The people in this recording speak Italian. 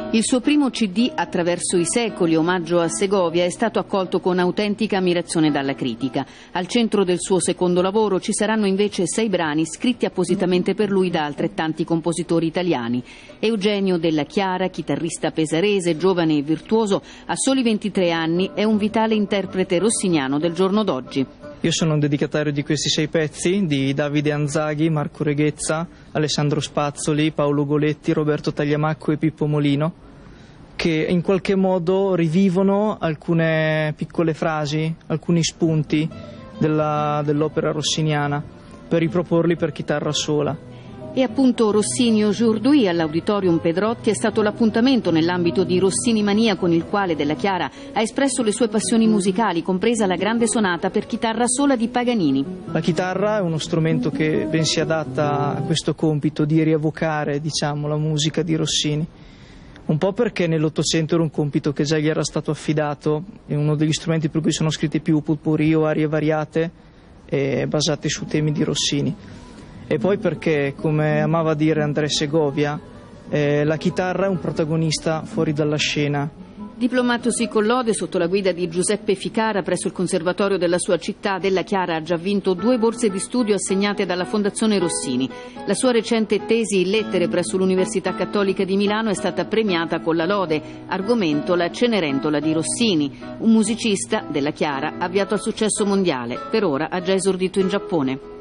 Il suo primo CD, Attraverso i secoli, omaggio a Segovia, è stato accolto con autentica ammirazione dalla critica. Al centro del suo secondo lavoro ci saranno invece 6 brani scritti appositamente per lui da altrettanti compositori italiani. Eugenio Della Chiara, chitarrista pesarese, giovane e virtuoso, a soli 23 anni è un vitale interprete rossiniano del giorno d'oggi. Io sono un dedicatario di questi 6 pezzi, di Davide Anzaghi, Marco Reghezza, Alessandro Spazzoli, Paolo Goletti, Roberto Tagliamacco e Pippo Molino, che in qualche modo rivivono alcune piccole frasi, alcuni spunti dell'opera rossiniana, per riproporli per chitarra sola. E appunto Rossini Aujourd'hui all'Auditorium Pedrotti è stato l'appuntamento nell'ambito di Rossini Mania, con il quale Della Chiara ha espresso le sue passioni musicali, compresa la grande sonata per chitarra sola di Paganini. La chitarra è uno strumento che ben si adatta a questo compito di rievocare, la musica di Rossini. Un po' perché nell'Ottocento era un compito che già gli era stato affidato, è uno degli strumenti per cui sono scritti più potpourri o arie variate basate su temi di Rossini. E poi perché, come amava dire André Segovia, la chitarra è un protagonista fuori dalla scena. Diplomatosi con lode sotto la guida di Giuseppe Ficara presso il conservatorio della sua città, Della Chiara ha già vinto 2 borse di studio assegnate dalla Fondazione Rossini. La sua recente tesi in lettere presso l'Università Cattolica di Milano è stata premiata con la lode, argomento la Cenerentola di Rossini. Un musicista, Della Chiara, avviato al successo mondiale. Per ora ha già esordito in Giappone.